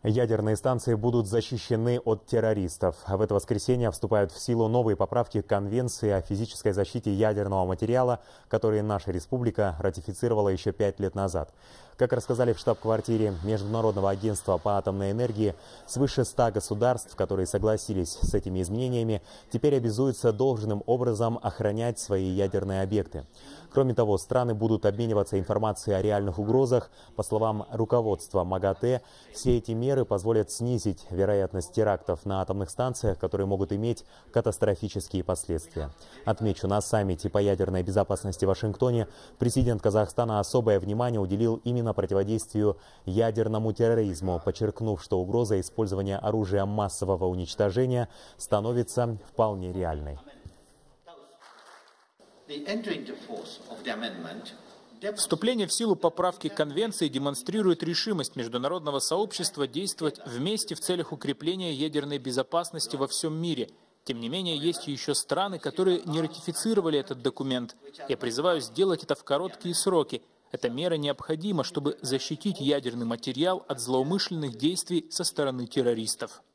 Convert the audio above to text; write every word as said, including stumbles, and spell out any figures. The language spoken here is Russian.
Ядерные станции будут защищены от террористов. В это воскресенье вступают в силу новые поправки к Конвенции о физической защите ядерного материала, которые наша республика ратифицировала еще пять лет назад. Как рассказали в штаб-квартире Международного агентства по атомной энергии, свыше ста государств, которые согласились с этими изменениями, теперь обязуются должным образом охранять свои ядерные объекты. Кроме того, страны будут обмениваться информацией о реальных угрозах. По словам руководства МАГАТЭ, все эти меры позволят снизить вероятность терактов на атомных станциях, которые могут иметь катастрофические последствия. Отмечу, на саммите по ядерной безопасности в Вашингтоне президент Казахстана особое внимание уделил именно противодействию ядерному терроризму, подчеркнув, что угроза использования оружия массового уничтожения становится вполне реальной. Вступление в силу поправки к Конвенции демонстрирует решимость международного сообщества действовать вместе в целях укрепления ядерной безопасности во всем мире. Тем не менее, есть еще страны, которые не ратифицировали этот документ. Я призываю сделать это в короткие сроки. Эта мера необходима, чтобы защитить ядерный материал от злоумышленных действий со стороны террористов.